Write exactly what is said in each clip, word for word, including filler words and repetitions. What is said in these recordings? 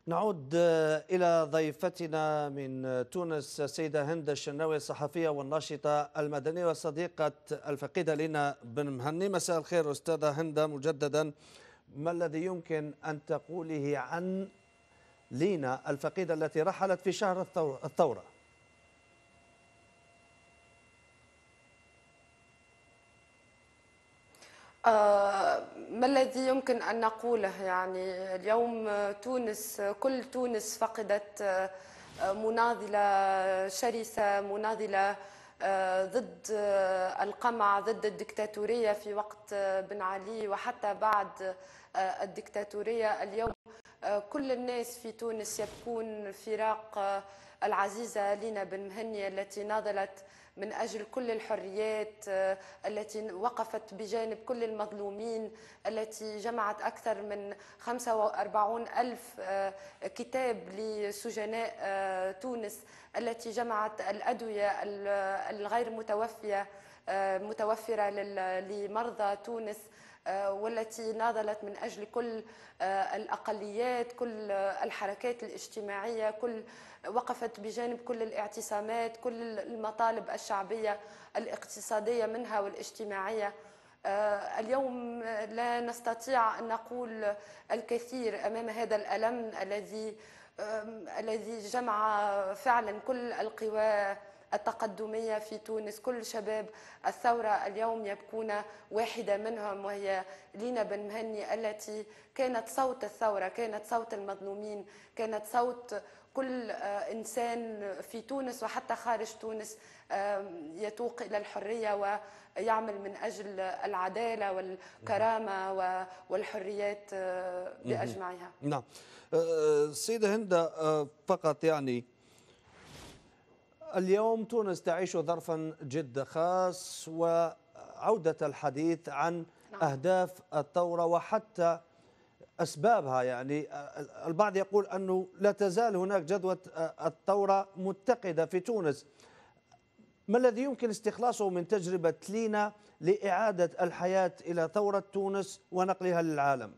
نعود إلى ضيفتنا من تونس السيدة هند الشناوي، الصحفية والناشطة المدنية وصديقة الفقيدة لينا بن مهني. مساء الخير أستاذة هند مجددا. ما الذي يمكن أن تقوله عن لينا الفقيدة التي رحلت في شهر الثورة؟ آه ما الذي يمكن أن نقوله؟ يعني اليوم تونس، كل تونس فقدت آه مناضلة شرسة، مناضلة آه ضد آه القمع، ضد الدكتاتورية في وقت آه بن علي وحتى بعد آه الدكتاتورية. اليوم آه كل الناس في تونس يبكون فراق آه العزيزة لينا بن مهني التي ناضلت من أجل كل الحريات، التي وقفت بجانب كل المظلومين، التي جمعت أكثر من خمسة وأربعين ألف كتاب لسجناء تونس، التي جمعت الأدوية الغير متوفية متوفرة لمرضى تونس، والتي ناضلت من أجل كل الأقليات، كل الحركات الاجتماعية، كل وقفت بجانب كل الاعتصامات، كل المطالب الشعبية الاقتصادية منها والاجتماعية. اليوم لا نستطيع أن نقول الكثير أمام هذا الألم الذي الذي جمع فعلا كل القوى التقدمية في تونس. كل شباب الثورة اليوم يبكون، واحدة منهم وهي لينا بن مهني التي كانت صوت الثورة، كانت صوت المظلومين، كانت صوت كل إنسان في تونس وحتى خارج تونس يتوق إلى الحرية ويعمل من أجل العدالة والكرامة والحريات بأجمعها. نعم سيدة هند، فقط يعني اليوم تونس تعيش ظرفا جد خاص، وعودة الحديث عن أهداف الثورة وحتى أسبابها. يعني البعض يقول أنه لا تزال هناك جدوى الثورة متقدة في تونس. ما الذي يمكن استخلاصه من تجربة لينا لإعادة الحياة إلى ثورة تونس ونقلها للعالم؟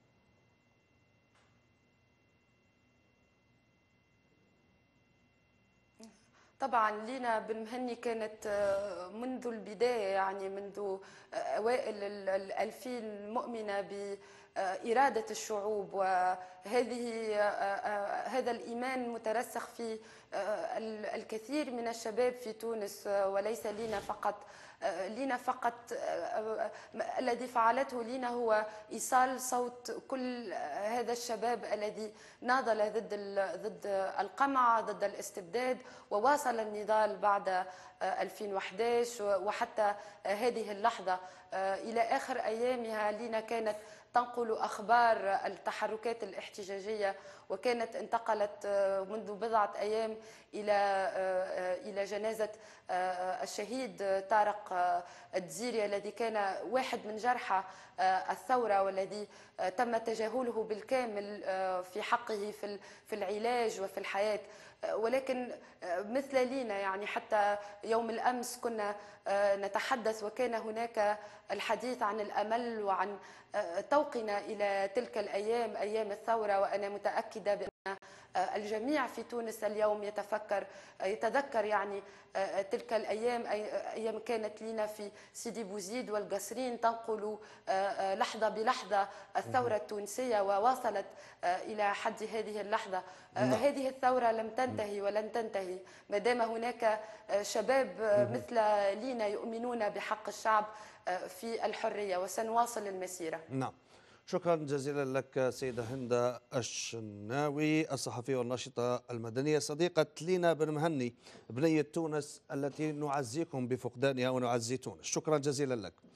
طبعا لينا بن مهني كانت منذ البداية، يعني منذ أوائل الألفين مؤمنة بإرادة الشعوب، وهذه هذا الإيمان مترسخ في الكثير من الشباب في تونس، وليس لينا فقط. لينا فقط الذي فعلته لينا هو إيصال صوت كل هذا الشباب الذي ناضل ضد ضد القمع، ضد الاستبداد، وواصل النضال بعد ألفين وأحد عشر وحتى هذه اللحظة. إلى آخر أيامها لينا كانت تنقل أخبار التحركات الاحتجاجية، وكانت انتقلت منذ بضعة أيام إلى إلى جنازة الشهيد طارق الدزيري الذي كان واحد من جرحى الثورة، والذي تم تجاهله بالكامل في حقه في في العلاج وفي الحياة. ولكن مثل لينا، يعني حتى يوم الأمس كنا نتحدث وكان هناك الحديث عن الأمل وعن توقنا إلى تلك الأيام، أيام الثورة. وأنا متأكدة بأن الجميع في تونس اليوم يتفكر يتذكر يعني تلك الأيام، أيام كانت لنا في سيدي بوزيد والقصرين تنقل لحظة بلحظة الثورة التونسية، وواصلت إلى حد هذه اللحظة. هذه الثورة لم تنتهي ولن تنتهي ما دام هناك شباب مثل لينا يؤمنون بحق الشعب في الحرية، وسنواصل المسيرة. نعم، شكرا جزيلا لك سيدة هند الشناوي، الصحفية والناشطة المدنية، صديقة لينا بن مهني بنية تونس التي نعزيكم بفقدانها ونعزي تونس. شكرا جزيلا لك.